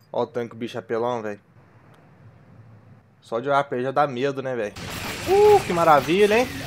Ó o tanque, o bicho apelão, velho. Só de olhar pra ele já dá medo, né, velho? Que maravilha, hein?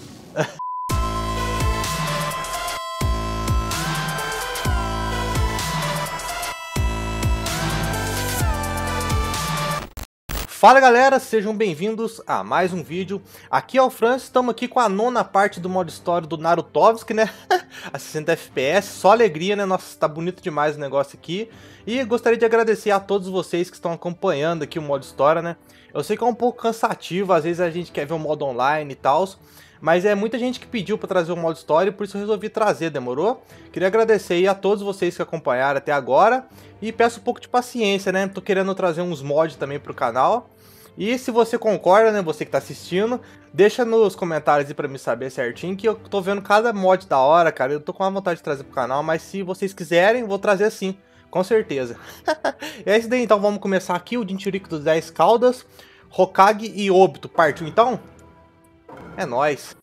Fala galera, sejam bem-vindos a mais um vídeo. Aqui é o Francis, estamos aqui com a nona parte do modo história do Narutovski, né? A 60 FPS, só alegria, né? Nossa, tá bonito demais o negócio aqui. E gostaria de agradecer a todos vocês que estão acompanhando aqui o modo história, né? Eu sei que é um pouco cansativo, às vezes a gente quer ver o modo online e tal, mas é muita gente que pediu para trazer o modo história, por isso eu resolvi trazer, demorou? Queria agradecer aí a todos vocês que acompanharam até agora e peço um pouco de paciência, né? Tô querendo trazer uns mods também pro canal. E se você concorda, né, você que tá assistindo, deixa nos comentários aí pra me saber certinho, que eu tô vendo cada mod da hora, cara. Eu tô com uma vontade de trazer pro canal, mas se vocês quiserem, eu vou trazer sim, com certeza. É isso daí, então vamos começar aqui, o Jinchuriki dos 10 Caudas, Hokage e Obito. Partiu então? É nóis.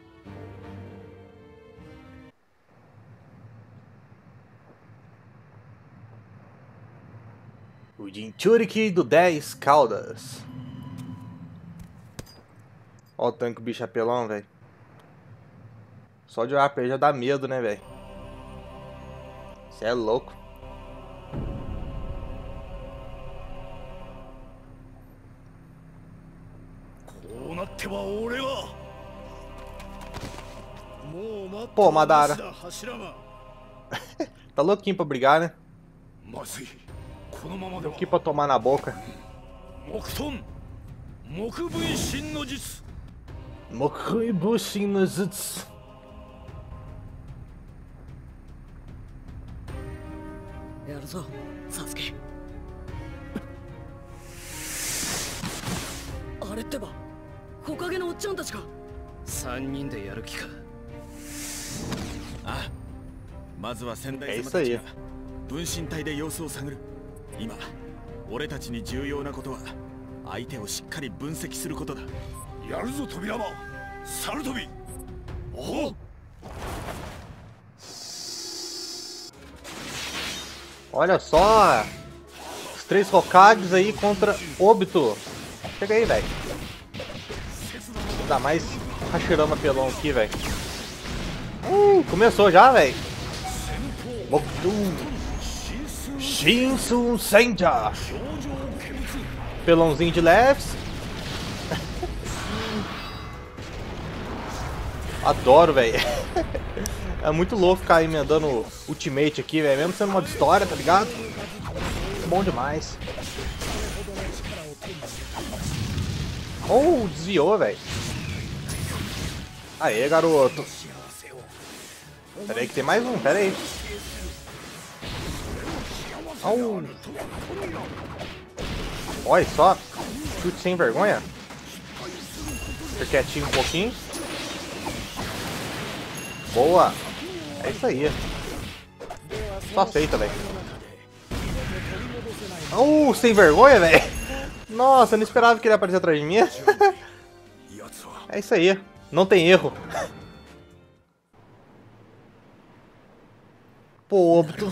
O Jinchuriki do 10 Caudas. Ó o tanque, o bicho apelão, velho. Só de olhar pra ele já dá medo, né, velho? Você é louco. Pô, Madara. Tá louquinho pra brigar, né? Deu aqui pra tomar na boca. Mokui Bushin no Jutsu. Sasuke. あれってば、木陰のおっちゃんたちか。3人でやる気か。ああ、まずは先代様たちが分身体で様子を探る。今、俺たちに重要なことは相手をしっかり分析することだ。やるぞ扉間、猿飛び。おう。 Olha só, os 3 Hokages aí contra Obito. Chega aí, velho. Dá mais Hashirama pelão aqui, velho. Começou já, velho. Mokutu Shinsun Senja. Pelãozinho de leves. Adoro, velho. É muito louco ficar emendando ultimate aqui, velho. Mesmo sendo modo história, tá ligado? É bom demais. Oh, desviou, velho. Aê, garoto. Pera aí que tem mais um, pera aí. Oh. Olha só. Chute sem vergonha. Fica quietinho um pouquinho. Boa. É isso aí. Só aceita, velho. Sem vergonha, velho. Nossa, eu não esperava que ele aparecesse atrás de mim. É isso aí. Não tem erro. Pô, Obito.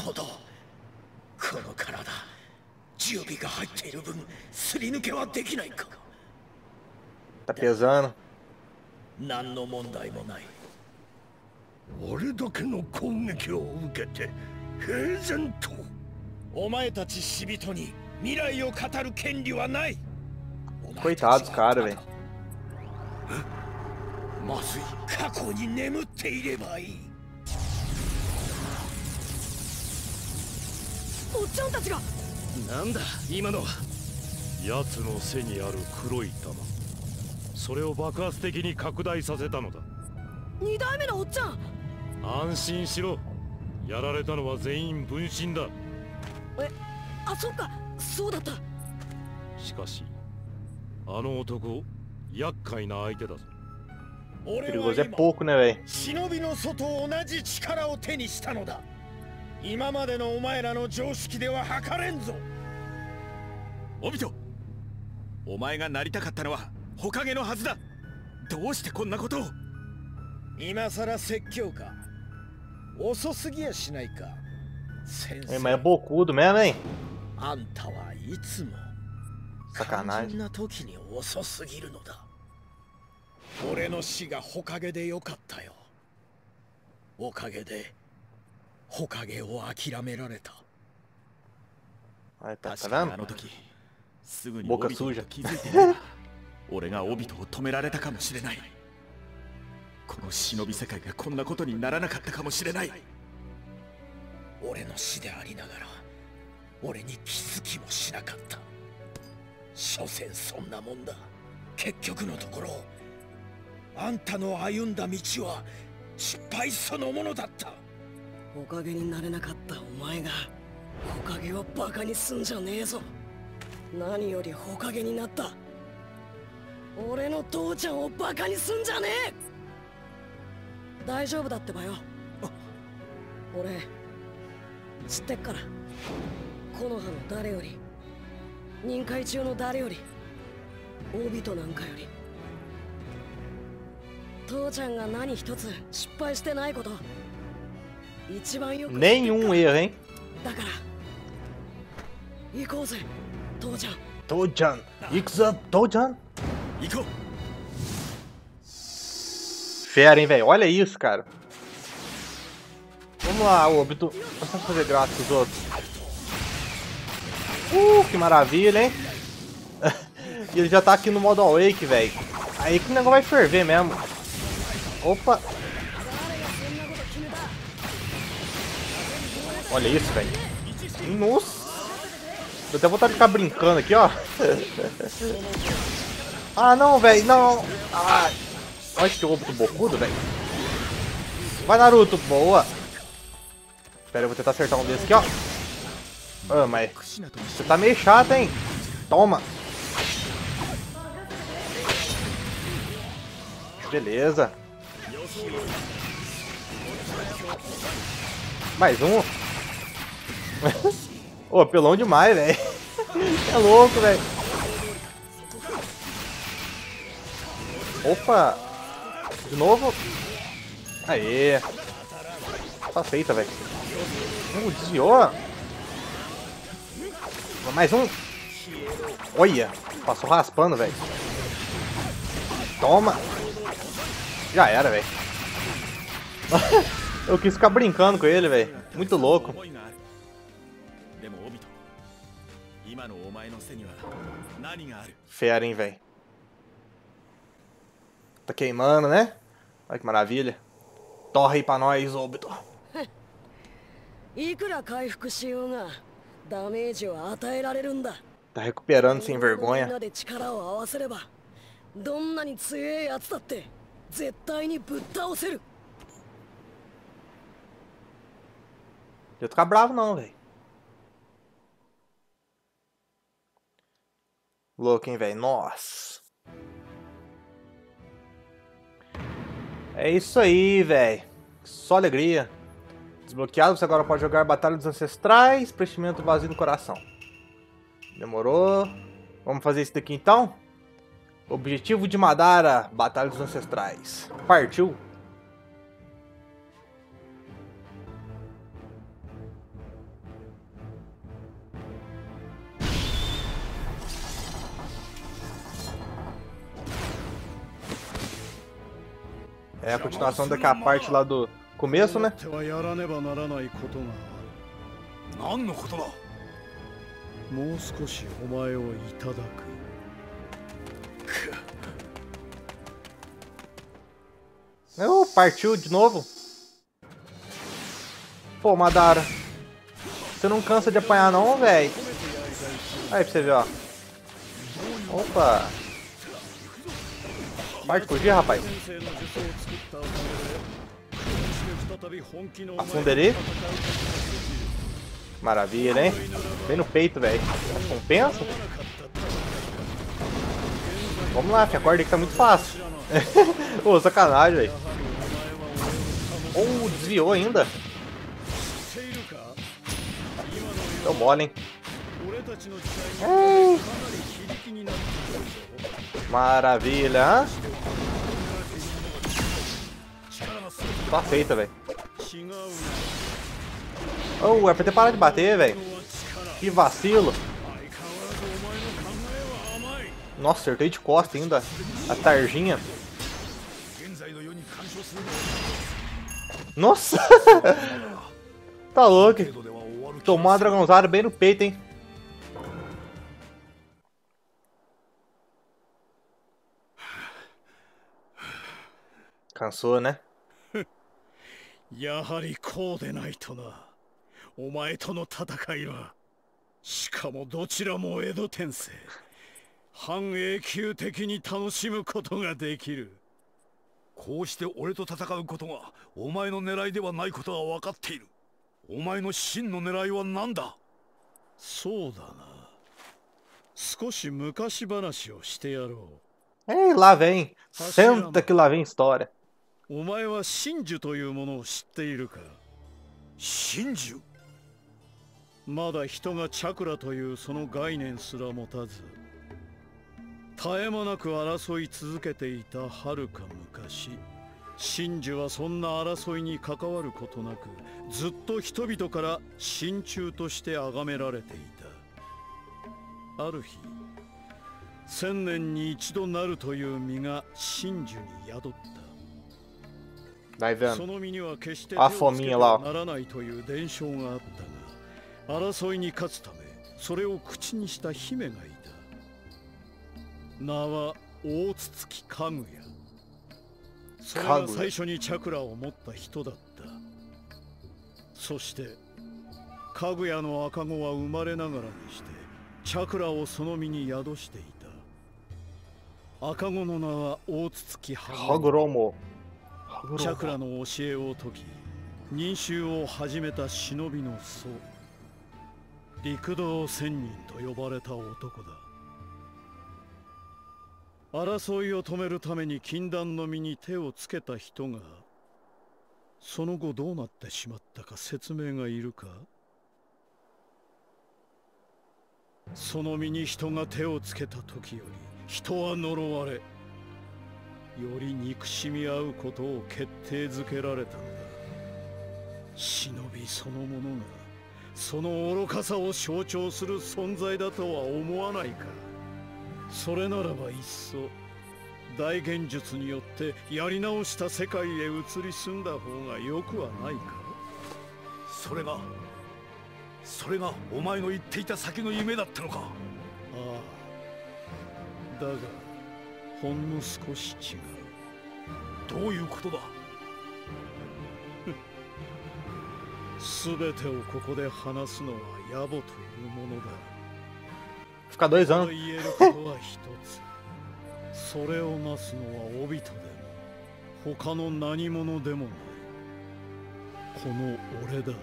Tá pesando. あれだけの攻撃を受けて平然と。お前たち死人に未来を語る権利はない。 Coitados, cara, velho. まずい、過去に眠っていればいい。 おっちゃんたちが。 なんだ今のは。奴の背にある黒い玉、それを爆発的に拡大させたのだ。 2代目のおっちゃん。 安心しろ。やられたのは全員分身だ。 え、あ、そっか、そうだった。 しかし、あの男、厄介な相手だぞ。 Perigoso é pouco, né, velho? 忍びの祖と同じ力を手にしたのだ。今までのお前らの常識では測れんぞ。オビト、お前がなりたかったのは火影のはずだ。どうしてこんなことを。今さら説教か。 遅すぎやしないか。 Mas é bocudo mesmo, hein? あんたはいつも肝心な時に遅すぎるのだ。俺の死が火影でよかったよ。おかげで火影を諦められた。確かにあの時すぐにオビトと気づいていれば俺がオビトを止められたかもしれない。この忍び世界がこんなことにならなかったかもしれない。俺の死でありながら俺に気づきもしなかった。所詮そんなもんだ。結局のところあんたの歩んだ道は失敗そのものだった。 おかげになれなかったお前がおかげをバカにすんじゃねえぞ。何よりおかげになった俺の父ちゃんをバカにすんじゃねえ。大丈夫だってばよ。俺知ってっから。木の葉の誰より任界中の誰よりオビトなんかより父ちゃんが何一つ失敗してないこと一番よく知ってっから。 Nenhum erro, hein? だから行こうぜ父ちゃん。 父ちゃん、行くぞ、父ちゃん。 行こう。 Fera, hein, velho? Olha isso, cara. Vamos lá, Obito. Vamos fazer graça com os outros. Que maravilha, hein? E ele já tá aqui no modo Awake, velho. Aí que o negócio vai ferver mesmo. Opa. Olha isso, velho. Nossa. Deu até vontade de ficar brincando aqui, ó. Ah, não, velho. Não. Ah. Olha que Obito bocudo, velho. Vai, Naruto. Boa. Pera, eu vou tentar acertar um desses aqui, ó. Ah, mas você tá meio chato, hein? Toma. Beleza. Mais um. Ô, pelão demais, velho. É louco, velho. Opa. De novo. Aê. Tá feita, velho. Desviou. Mais um. Olha. Passou raspando, velho. Toma. Já era, velho. Eu quis ficar brincando com ele, velho. Muito louco. Fera, hein, velho. Tá queimando, né? Olha que maravilha. Torra aí pra nós, Obito. Tá recuperando sem vergonha. Eu tô ficar bravo não, velho. Louco, hein, velho? Nossa. É isso aí, velho. Só alegria. Desbloqueado, você agora pode jogar Batalha dos Ancestrais, Preenchimento Vazio no Coração. Demorou. Vamos fazer isso daqui então? Objetivo de Madara, Batalha dos Ancestrais. Partiu. É a continuação daquela parte lá do começo, né? Partiu de novo? Pô, Madara. Você não cansa de apanhar não, velho? Aí pra você ver, ó. Opa. Parte fugir, rapaz. Afunda ele. Maravilha, hein? Bem no peito, velho. Compensa? Vamos lá, que a corda aqui tá muito fácil. Ô, sacanagem, velho. Desviou ainda. Deu mole, hein? Maravilha. Tá feita, velho. É pra ter parado de bater, velho. Que vacilo. Nossa, acertei de costa ainda. A tarjinha. Nossa. Tá louco. Tomou uma dragãozada bem no peito, hein. Cansou, né? やはりこうでないとな。お前との戦いは。しかもどちらも江戸天聖。半永久的に楽しむことができる。 こうして俺と戦うことがお前の狙いではないことは分かっている。お前の真の狙いは何だ？ そうだな。少し昔話をしてやろう。 Ei, lá vem. Senta que lá vem história. お前は真珠というものを知っているか？ 真珠？ まだ人がチャクラというその概念すら持たず、絶え間なく争い続けていた遥か昔、真珠はそんな争いに関わることなく、ずっと人々から真鍮として崇められていた。ある日、1000年に一度なるという実が真珠に宿った。 Vai vendo. その実には決して手をつけてはならないという伝承があったが、争いに勝つためそれを口にした姫がいた。名は大筒かぐや。それが最初にチャクラを持った人だった。そしてかぐやの赤子は生まれながらにしてチャクラをその身に宿していた。赤子の名は大筒はぐろ。チャクラの教えを解き、忍衆を始めた忍びの祖、陸道仙人と呼ばれた男だ。争いを止めるために禁断の身に手をつけた人が、その後どうなってしまったか説明がいるか？その身に人が手をつけた時より人は呪われ、より憎しみ合うことを決定づけられたのだ。忍びそのものがその愚かさを象徴する存在だとは思わないか？それならばいっそ大幻術によってやり直した世界へ移り住んだ方がよくはないか？ それがお前の言っていた先の夢だったのか？ ああ、だがほんの少し違う。 どういうことだ？ すべてをここで話すのは野暮というものだ。 Ficar 2 anos. 言えることは一つ。それをなすのはオビトでも他の何者でもない。この俺だ。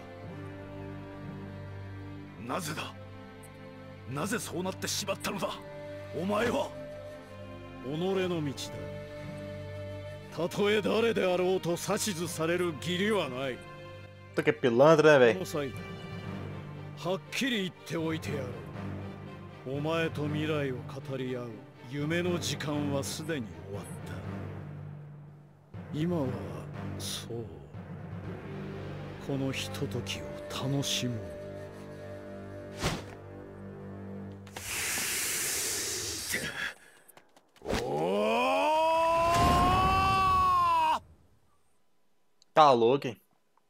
なぜだ？なぜそうなってしまったのだ？お前は。 己の道だ。たとえ誰であろうと指図される義理はない。 Puta que pilantra, né, この際だ。はっきり言っておいてやろう。お前と未来を語り合う夢の時間はすでに終わった。今はそう、このひとときを楽しもう。 Tá louco, hein?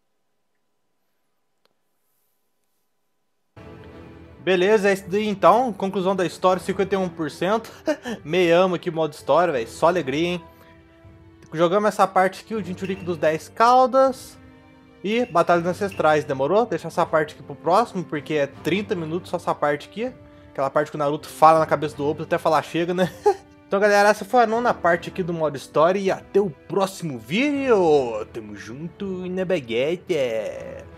Beleza, é isso daí então. Conclusão da história, 51%. Meiamo aqui modo história, velho. Só alegria, hein? Jogamos essa parte aqui, o Jinchuriki dos 10 caudas. E Batalhas Ancestrais, demorou? Deixa essa parte aqui pro próximo, porque é 30 minutos só essa parte aqui. Aquela parte que o Naruto fala na cabeça do Obito até falar chega, né? Então, galera, essa foi a 9ª parte aqui do modo história. E até o próximo vídeo. Tamo junto e na baguete.